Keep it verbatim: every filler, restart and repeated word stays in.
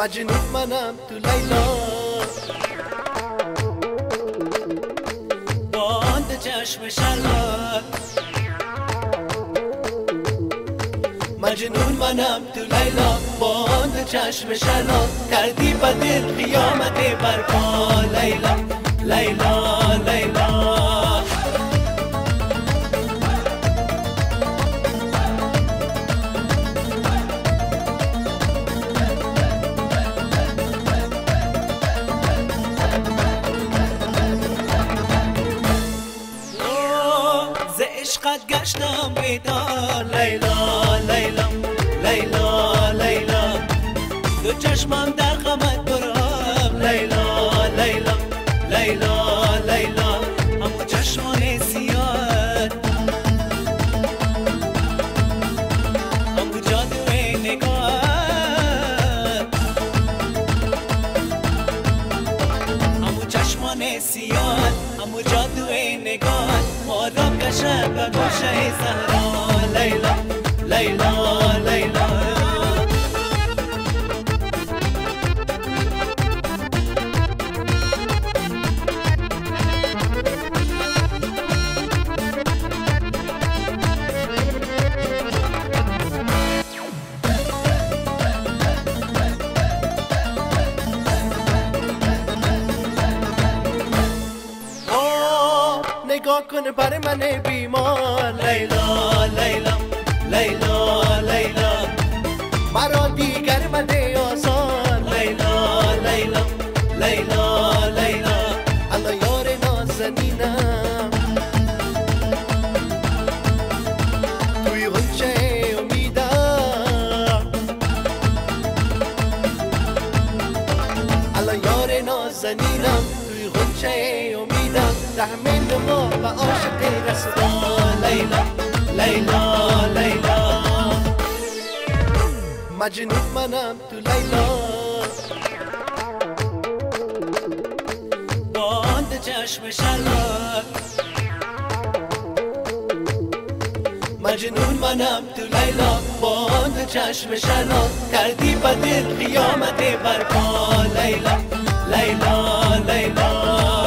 مجنون منم تو لیلا. باند چشم شلال مجنون منم تو لیلا، باند چشم شلال کردی با دل قیامت برپا. لیلا لیلا لیلا عشقت گشتم بیدار. لیلا لیلا لیلا لیلا دو چشمم در غمت برام. لیلا لیلا لیلا لیلا همو چشمان سیاه، همو جادوی نگاه، همو چشمان سیاه، همو جادوی نگاه ما را کشد به گوشه زهرا. لیلا لیلا لیلا نگاه کن بر من بیمار. لیلا لیلا لیلا لیلا مرا دیگر مده آسان. لیلا لیلا لیلا لیلا الله یار نازنینم توی غنچه امیدم. الله یار نازنینم توی غنچه امیدم، تحمل ما و عاشق رسول. لیلا لیلا لیلا مجنون منم تو لیلا. باند چشم شلال مجنون منم تو لیلا، باند چشم شلال کردی با دل قیامت برپا. لیلا لیلا لیلا